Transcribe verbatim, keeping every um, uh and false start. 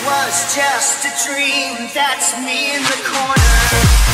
was just a dream. That's me in the corner.